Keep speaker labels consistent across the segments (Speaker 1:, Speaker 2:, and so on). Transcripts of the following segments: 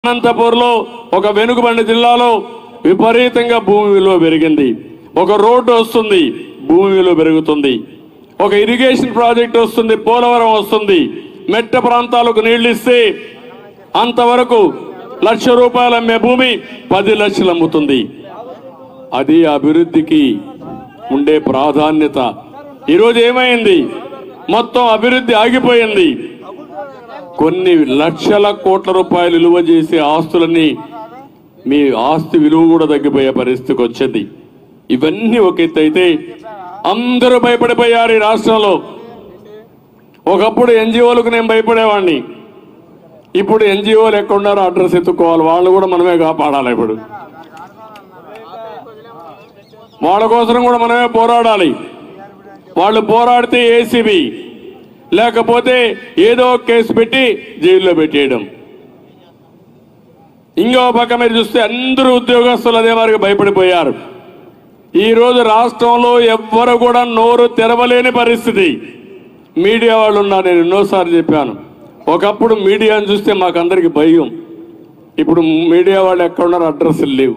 Speaker 1: అనంతపూర్లో ఒక వెనుకబడిన జిల్లాలో విపరీతంగా భూమి విలువ పెరిగింది. ఒక రోడ్డు వస్తుంది, భూమి విలువ పెరుగుతుంది. ఒక ఇరిగేషన్ ప్రాజెక్ట్ వస్తుంది, పోలవరం వస్తుంది. మెట్ట ప్రాంతాలకు నీళ్లు ఇస్తే అంతవరకు ₹1,00,000 అమ్మే భూమి 10 లక్షలు అమ్ముతుంది. అది అభివృద్ధికి ఉండే ప్రాధాన్యత. ఈరోజు ఏమైంది? మొత్తం అభివృద్ధి ఆగిపోయింది. కొన్ని లక్షల కోట్ల రూపాయలు విలువ చేసే ఆస్తులన్నీ మీ ఆస్తి విలువ కూడా తగ్గిపోయే పరిస్థితికి వచ్చింది. ఇవన్నీ ఒక ఎత్తు అయితే అందరూ భయపడిపోయారు ఈ రాష్ట్రంలో. ఒకప్పుడు ఎన్జిఓలకు నేను భయపడేవాడిని. ఇప్పుడు ఎన్జిఓలు ఎక్కడున్నారో అడ్రస్ ఎత్తుకోవాలి. వాళ్ళు కూడా మనమే కాపాడాలి. ఇప్పుడు వాళ్ళ కోసం కూడా మనమే పోరాడాలి. వాళ్ళు పోరాడితే ఏసీబీ లేకపోతే ఏదో కేసు పెట్టి జైల్లో పెట్టేయడం. ఇంకో పక్క మీరు చూస్తే అందరూ ఉద్యోగస్తులు అదే వారికి భయపడిపోయారు. ఈరోజు రాష్ట్రంలో ఎవ్వరు కూడా నోరు తెరవలేని పరిస్థితి. మీడియా వాళ్ళు ఉన్నారు. నేను ఎన్నోసార్లు చెప్పాను, ఒకప్పుడు మీడియాను చూస్తే మాకందరికి భయం. ఇప్పుడు మీడియా వాళ్ళు ఎక్కడున్నారు అడ్రస్లు లేవు.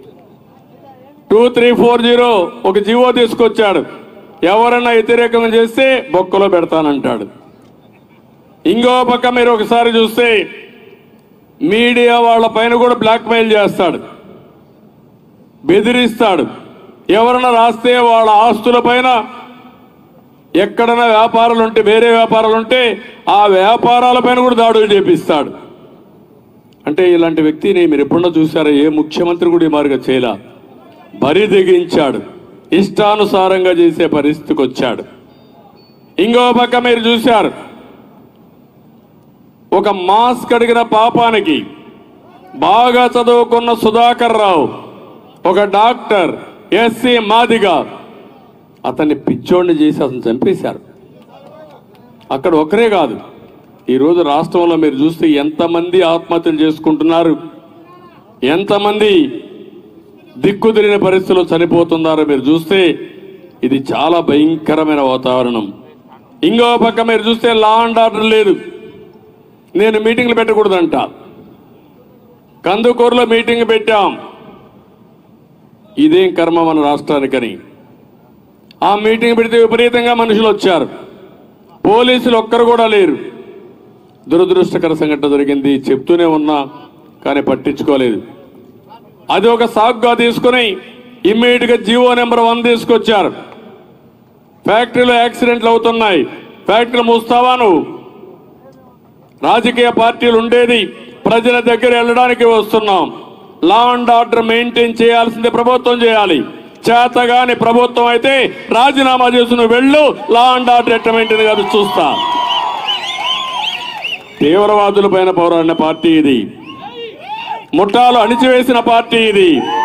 Speaker 1: 2340 ఒక జీవో తీసుకొచ్చాడు. ఎవరన్నా వ్యతిరేకం చేస్తే బొక్కలో పెడతానంటాడు. ఇంకో పక్క మీరు ఒకసారి చూస్తే మీడియా వాళ్ళ పైన కూడా బ్లాక్మెయిల్ చేస్తాడు, బెదిరిస్తాడు. ఎవరన్నా రాస్తే వాళ్ళ ఆస్తుల పైన ఎక్కడైనా వ్యాపారాలు ఉంటే, వేరే వ్యాపారాలు ఉంటే ఆ వ్యాపారాల పైన కూడా దాడులు చేపిస్తాడు. అంటే ఇలాంటి వ్యక్తిని మీరు ఎప్పుడన్నా చూసారా? ఏ ముఖ్యమంత్రి కూడా ఈ మార్గం చేయలే. బరి తెగించాడు, ఇష్టానుసారంగా చేసే పరిస్థితికి వచ్చాడు. ఇంకో పక్క మీరు చూశారు, ఒక మాస్క్ అడిగిన పాపానికి బాగా చదువుకున్న సుధాకర్ రావు, ఒక డాక్టర్, ఎస్సీ మాదిగా, అతన్ని పిచ్చోడిని చేసి అతను చంపేశారు. అక్కడ ఒకరే కాదు, ఈరోజు రాష్ట్రంలో మీరు చూస్తే ఎంతమంది ఆత్మహత్యలు చేసుకుంటున్నారు, ఎంతమంది దిక్కుదిరిన పరిస్థితుల్లో చనిపోతున్నారో మీరు చూస్తే ఇది చాలా భయంకరమైన వాతావరణం. ఇంకో పక్క మీరు చూస్తే లా అండ్ ఆర్డర్ లేదు. నేను మీటింగ్లు పెట్టకూడదంట, కందుకూరులో మీటింగ్ పెట్టాం. ఇదేం కర్మ మన రాష్ట్రానికని ఆ మీటింగ్ పెడితే విపరీతంగా మనుషులు వచ్చారు. పోలీసులు ఒక్కరు కూడా లేరు. దురదృష్టకర సంఘటన జరిగింది. చెప్తూనే ఉన్నా కానీ పట్టించుకోలేదు. అది ఒక సాగుగా తీసుకుని ఇమ్మీడియట్గా జీవో నెంబర్ 1 తీసుకొచ్చారు. ఫ్యాక్టరీలో యాక్సిడెంట్లు అవుతున్నాయి, ఫ్యాక్టరీలు మూస్తావా నువ్వు? రాజకీయ పార్టీలు ఉండేది ప్రజల దగ్గర వెళ్ళడానికి వస్తున్నాం. లా అండ్ ఆర్డర్ మెయింటైన్ చేయాల్సింది ప్రభుత్వం చేయాలి. చేతగాని ప్రభుత్వం అయితే రాజీనామా చేసి నువ్వు వెళ్ళు. లా అండ్ ఆర్డర్ ఎట్ట మెయింటైన్ కాదు చూస్తా. తీవ్రవాదుల పైన పోరాడిన పార్టీ ఇది, ముఠాలు అణిచివేసిన పార్టీ ఇది,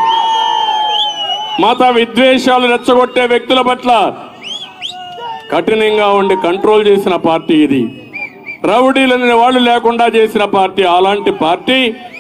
Speaker 1: మత విద్వేషాలు రెచ్చగొట్టే వ్యక్తుల పట్ల కఠినంగా ఉండి కంట్రోల్ చేసిన పార్టీ ఇది, రౌడీలని వాళ్ళు లేకుండా చేసిన పార్టీ. అలాంటి పార్టీ